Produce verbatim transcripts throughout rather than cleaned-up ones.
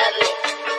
love me?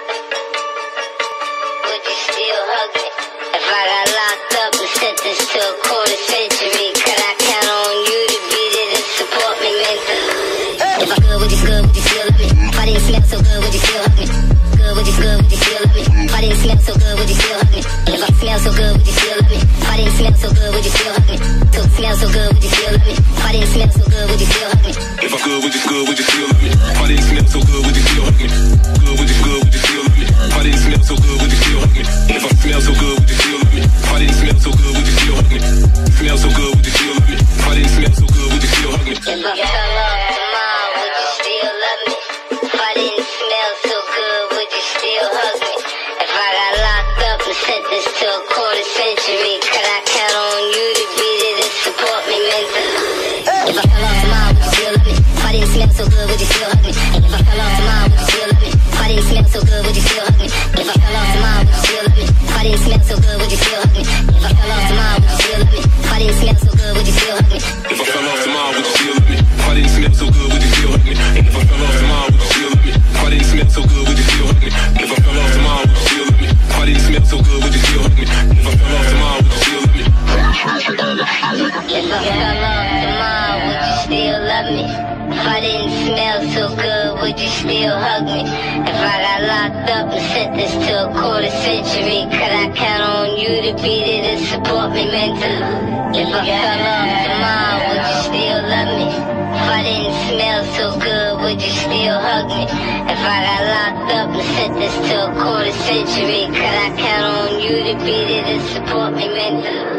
Would you still hug me? If I got locked up and sent this to a quarter century, could I count on you to be there to support me mentally? If I could, would you good, would you still love me? If I didn't smell so good, would you still hug me? Good, would you good, would you still love me? If I didn't smell so good, would you still hug me? If I smell so good, would you still love me? If I didn't smell so good, would you still hug me? So smell so good, would you still love me? If I didn't smell so good, would you still hug me? If I could, would you good, would you still love me? If I didn't smell so good, would you still hug me? Good, would you good, would you still love me? If I didn't smell so good, would you still hug me? If I smell so good, would you still love me? If I didn't smell so good, would you still hug me? Smell so good, would you still love me? If I didn't smell so good, would you still hug me? If I fell off tomorrow, would you still love me? If I didn't smell so good, would you still hug me? If I got locked up and sent this to a quarter century, could I count on you to be there to support me mentally? If I fell off tomorrow, would you still love me? If I didn't smell so good, would you still hug me? And if I fell off tomorrow, would you still love me? If I didn't smell so good, would you still hug me? If I fell off tomorrow, would you still love me? If I didn't smell so good, would you still hug me? If I fell off tomorrow, would you still love me? If I didn't smell so good, would you still hug me? If I fell off tomorrow, would you still love me? If I didn't smell so good, would you still hug me? And if I fell off tomorrow, would you still love me? If I didn't smell so good, would you still hug me? If I fell off tomorrow, would you still love me? If I didn't smell so good, would you still hug me? If I fell off tomorrow, would you still love me? If I fell off tomorrow, would you still love me? If I didn't smell so good, would you still hug me? If I got locked up and sent this to a quarter century, could I count on you to be there to support me mentally? If I fell off tomorrow, would you still love me? If I didn't smell so good, would you still hug me? If I got locked up and sent this to a quarter century, could I count on you to be there to support me mentally?